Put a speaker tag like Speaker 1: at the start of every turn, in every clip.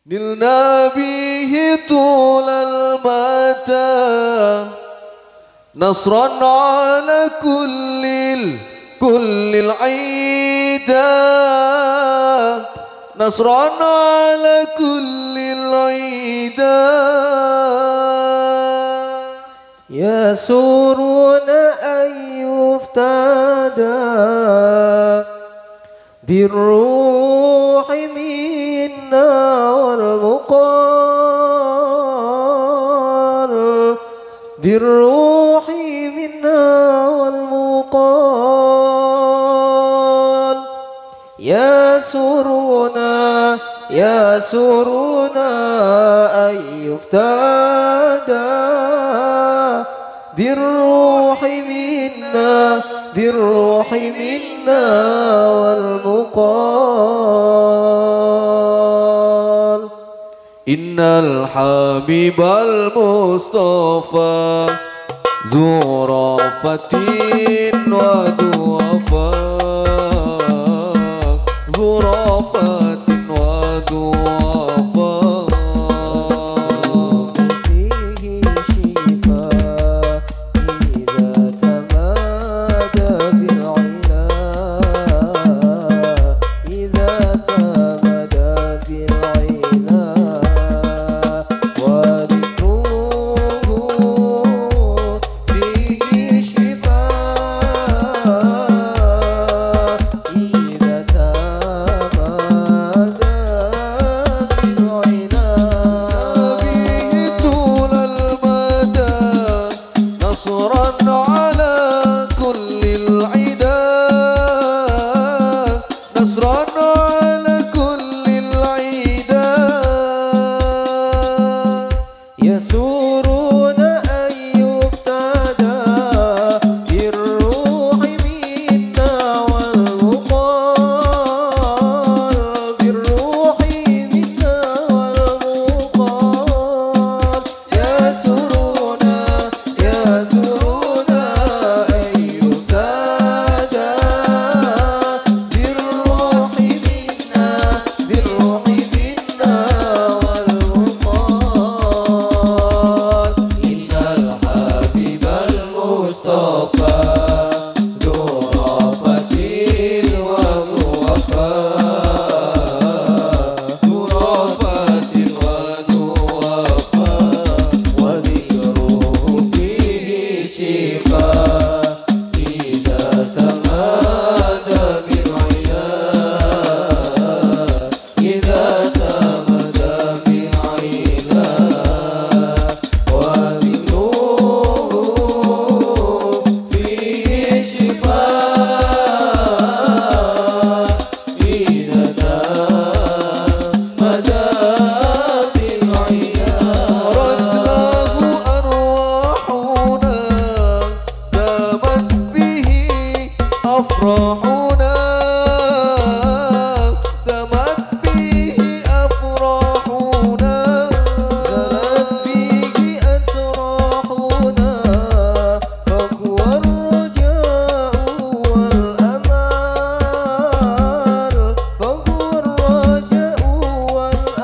Speaker 1: نلنا به طول المدى نصرا على كل العيدا نصرا على كل العيدا
Speaker 2: يسرون أن يفتدى بالروح منا والمقال بالروح منا والمقال يسرون أن يفتدى بالروح منا والمقال
Speaker 1: إن الحبيب المصطفى ذو رأفة وذو وفاء ذو رأفة وذو وفاء
Speaker 2: فيه شفاء إذا تمادى بالعلا إذا تمادى بالعلا وذكره فيه شفاء إذا تمادى بالعلا
Speaker 1: به طول المدى نصرا على كل العدا نصرا على كل العدا
Speaker 2: يسرون أن يفتدى بالروح منا والمقال بالروح منا والمقال يسرون أن يفتدى بالروح منا والمقال إن الحبيب المصطفى ذو رأفة وذو وفاء
Speaker 1: ذو رأفة وذو وفاء
Speaker 2: وذكره فيه شفاء إذا تمادى بالعيا إذا تمادى بالعيا وذكره فيه شفاء إذا تمادى بالعيا
Speaker 1: رتله أرواحنا دامت به أفراحنا دامت به أفراحنا
Speaker 2: زلت به أسراحنا فهو الرجاء والأمال فهو الرجاء والأمال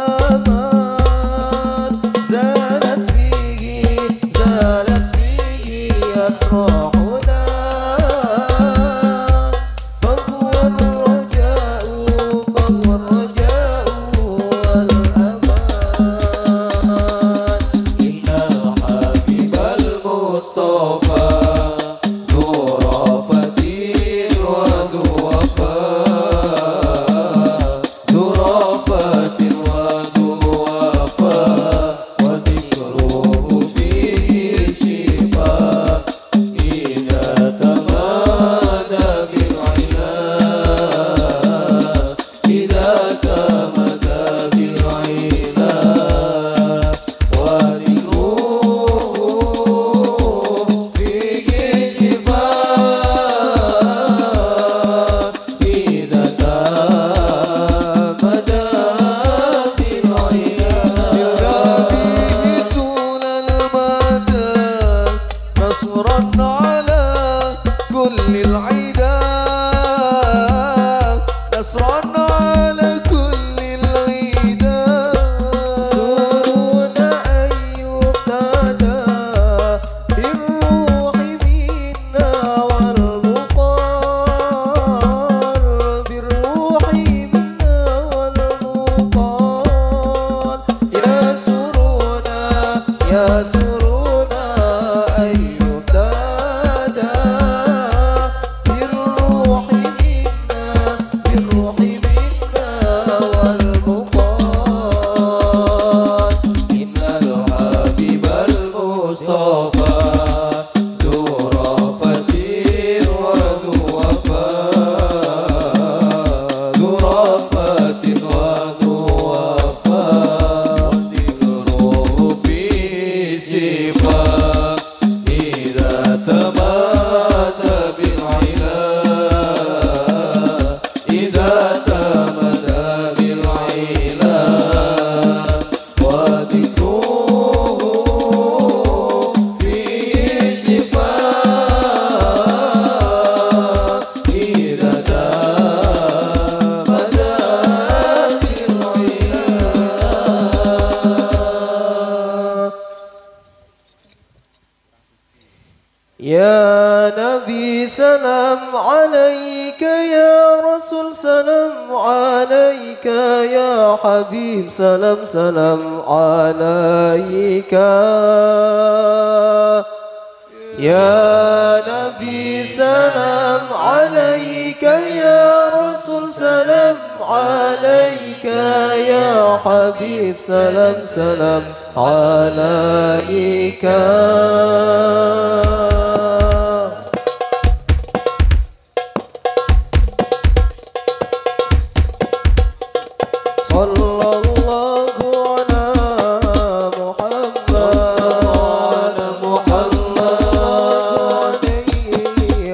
Speaker 2: Ya Nabi salam alaika, ya Rasul salam alaika, ya Habib salam salam alaika. Ya Nabi salam alaika, ya Rasul salam alaika, ya Habib salam salam alaika. Sallallahu ala Muhammad alaihi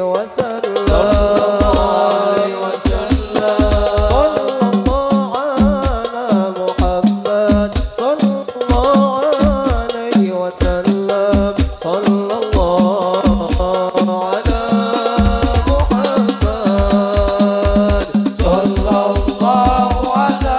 Speaker 2: wasallam. Sallallahu ala Muhammad, sallallahu alaihi wasallam. Sallallahu ala Muhammad, sallallahu ala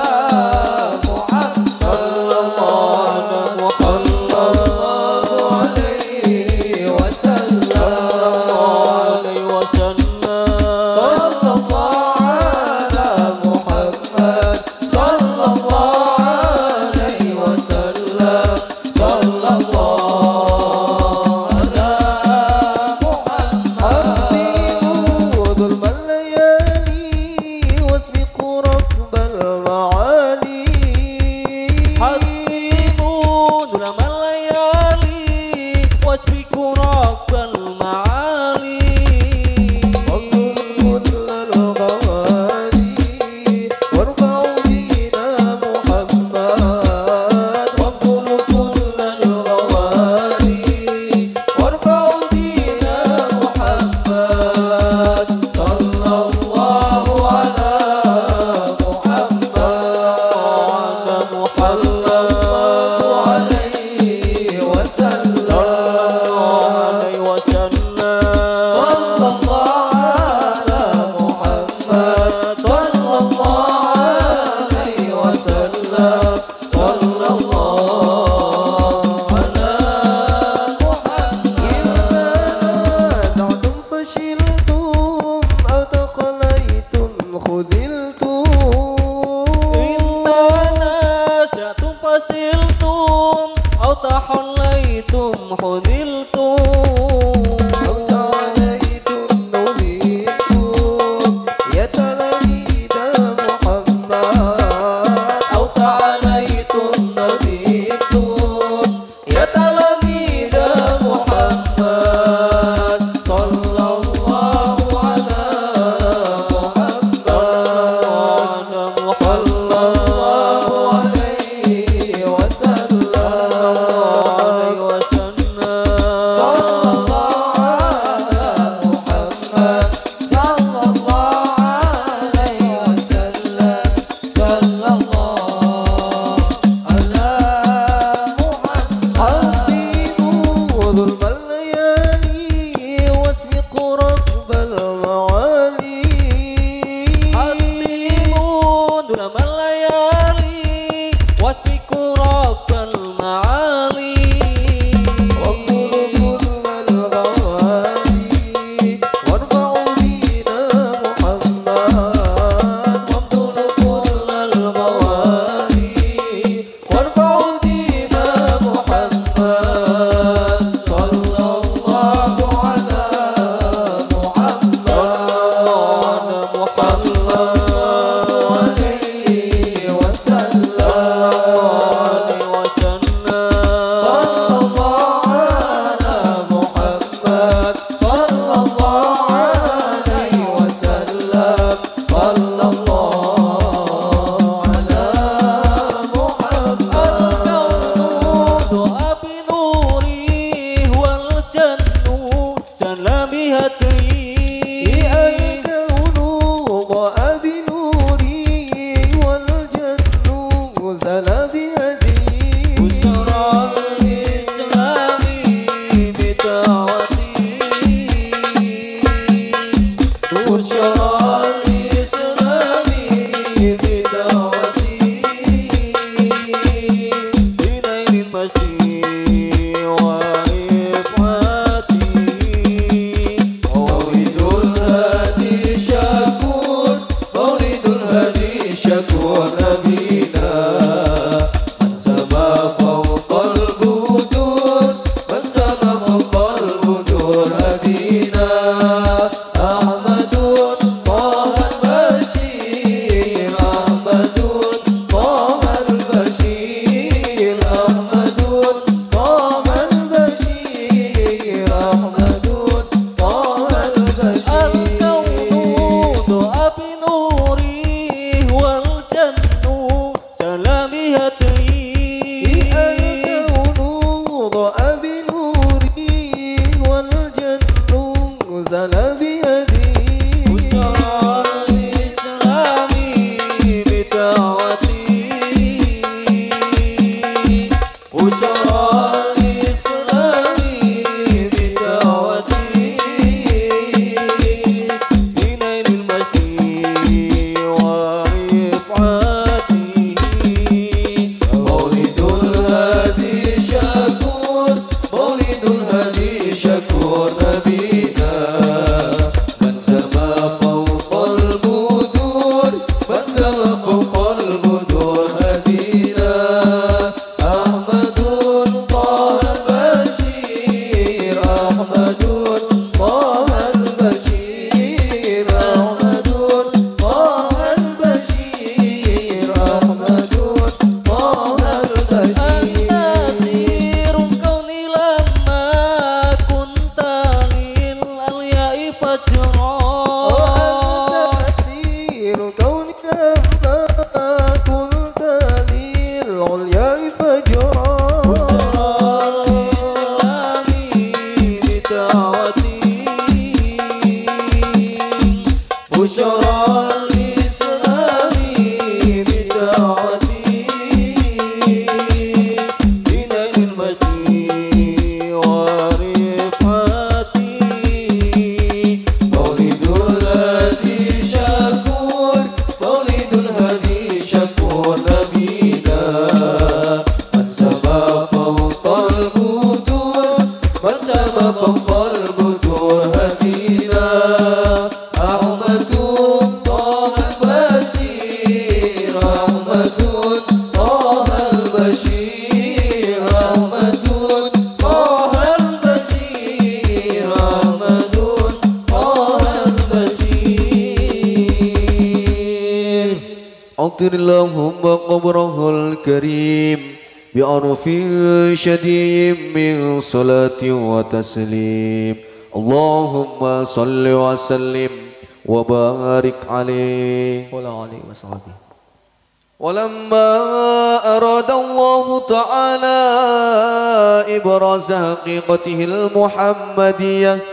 Speaker 1: Sallallahu
Speaker 2: العليا فجرا بشرى الإسلام بدعوتي دين المجد ورفعتي مولد الهادي شكور مولد الهادي شكور نبينا من سما فوق البدور من سما فوق البدور هدينا أحمد طه البشير أحمد طه البشير أحمد طه البشير أحمد طه البشير
Speaker 1: عطر اللهم قبره الكريم بعرف شديد من صلاة وتسليم اللهم صل وسلم وبارك عليه
Speaker 2: وعلى آله وصحبه.
Speaker 1: ولما أراد الله تعالى إبراز حقيقته المحمدية